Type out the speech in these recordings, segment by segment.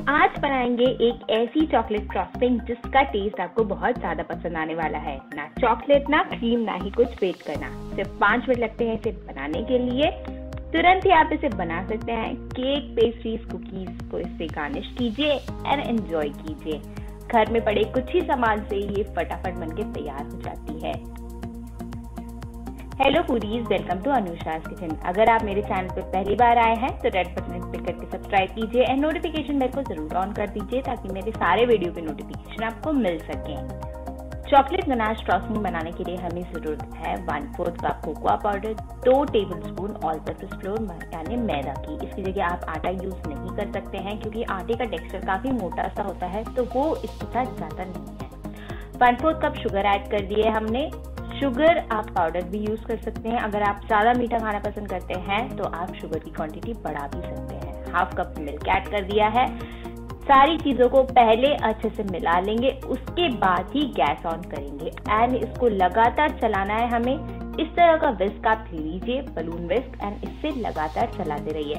आज बनाएंगे एक ऐसी चॉकलेट फ्रॉस्टिंग जिसका टेस्ट आपको बहुत ज्यादा पसंद आने वाला है। ना चॉकलेट, ना क्रीम, ना ही कुछ वेट करना। सिर्फ 5 मिनट लगते हैं इसे बनाने के लिए। तुरंत ही आप इसे बना सकते हैं। केक, पेस्ट्रीज, कुकीज को इससे गार्निश कीजिए एंड एंजॉय कीजिए। घर में पड़े कुछ ही सामान से ये फटाफट बनके तैयार हो जाती है। Hello foodies, welcome to Anusha's kitchen. अगर आप मेरे चैनल पर पहली बार आए हैं तो रेड बटन क्लिक करके सब्सक्राइब कीजिए एंड नोटिफिकेशन बेल को जरूर ऑन कर दीजिए ताकि मेरे सारे वीडियो के नोटिफिकेशन आपको मिल सके। चॉकलेट गनाश फ्रॉस्टिंग बनाने के लिए हमें जरूरत है 1/4 cup cocoa powder, 2 tablespoon all purpose flour यानी मैदा की। इसकी जगह आप आटा यूज नहीं कर सकते हैं क्योंकि आटे का टेक्सचर काफी मोटा सा होता है तो वो इसके साथ जाता नहीं है। 1/4 कप शुगर ऐड कर दिए हमने। शुगर आप पाउडर भी यूज कर सकते हैं। अगर आप ज्यादा मीठा खाना पसंद करते हैं तो आप शुगर की क्वांटिटी बढ़ा भी सकते हैं। 1/2 कप मिल्क ऐड कर दिया है। सारी चीजों को पहले अच्छे से मिला लेंगे, उसके बाद ही गैस ऑन करेंगे एंड इसको लगातार चलाना है हमें। इस तरह का विस्क आप ले लीजिए, बलून विस्क, एंड इससे लगातार चलाते रहिए।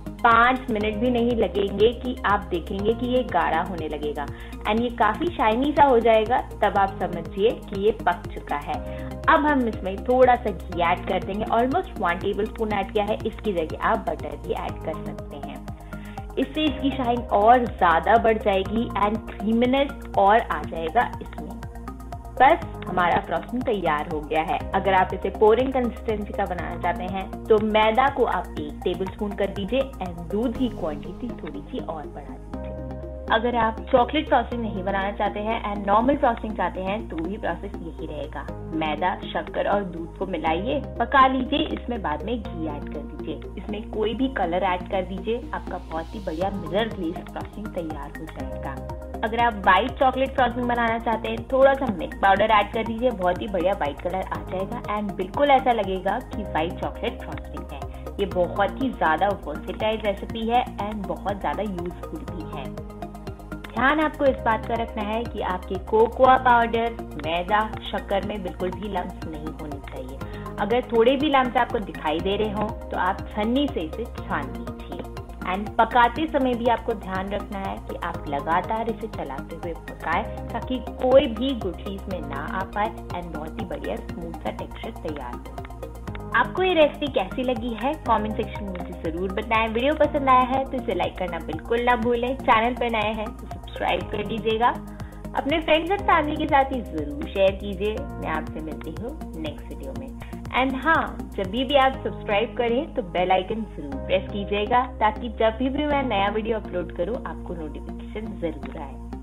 5 मिनट भी नहीं लगेंगे कि आप देखेंगे कि ये गाढ़ा होने लगेगा एंड ये काफी शाइनी सा हो जाएगा। तब आप समझिए कि ये पक चुका है। अब हम इसमें थोड़ा सा घी ऐड कर देंगे। ऑलमोस्ट 1 टेबलस्पून ऐड किया है। इसकी जगह आप बटर भी ऐड कर सकते हैं। इससे इसकी शाइन और ज्यादा बढ़ जाएगी एंड क्रीमीनेस और आ जाएगा इसमें। बस हमारा फ्रॉस्टिंग तैयार हो गया है। अगर आप इसे पोरिंग कंसिस्टेंसी का बनाना चाहते हैं तो मैदा को आप 1 टेबलस्पून कर दीजिए एंड दूध की क्वांटिटी थोड़ी सी और बढ़ा दीजिए। अगर आप चॉकलेट फ्रॉस्टिंग नहीं बनाना चाहते हैं एंड नॉर्मल फ्रॉस्टिंग चाहते हैं तो भी प्रोसेस यही रहेगा। मैदा, शक्कर और दूध को मिलाइए, पका लीजिए। इसमें बाद में घी ऐड कर दीजिए। इसमें कोई भी कलर ऐड कर दीजिए। आपका बहुत ही बढ़िया मिरर ग्लेज फ्रॉस्टिंग तैयार हो जाएगा। अगर आप व्हाइट चॉकलेट फ्रॉस्टिंग बनाना चाहते हैं थोड़ा सा मिल्क पाउडर ऐड कर दीजिए। बहुत ही बढ़िया व्हाइट कलर आ जाएगा एंड बिल्कुल ऐसा लगेगा कि व्हाइट चॉकलेट फ्रॉस्टिंग है। ये बहुत ही ज्यादा वर्सेटाइल रेसिपी है एंड बहुत ज्यादा यूजफुल भी है। ध्यान आपको इस बात का रखना है कि आपके कोकोआ पाउडर, मैदा, शक्कर में बिल्कुल भी लम्स नहीं होने चाहिए। अगर थोड़े भी लम्स आपको दिखाई दे रहे हो तो आप छन्नी से इसे छान लीजिए एंड पकाते समय भी आपको ध्यान रखना है कि आप लगातार इसे चलाते हुए पकाएं ताकि कोई भी गुठली इसमें ना आ पाए एंड बहुत ही बढ़िया स्मूथ सा टेक्सचर तैयार हो। आपको ये रेसिपी कैसी लगी है कमेंट सेक्शन में मुझे जरूर बताएं। वीडियो पसंद आया है तो इसे लाइक करना बिल्कुल ना भूलें। चैनल पर नए हैं तो सब्सक्राइब कर दीजिएगा। अपने फ्रेंड्स एंड फैमिली के साथ ही जरूर शेयर कीजिए। मैं आपसे मिलती हूँ नेक्स्ट वीडियो में। एंड हाँ, जब भी आप सब्सक्राइब करें तो बेल आइकन जरूर प्रेस कीजिएगा ताकि जब भी मैं नया वीडियो अपलोड करूँ आपको नोटिफिकेशन जरूर आए।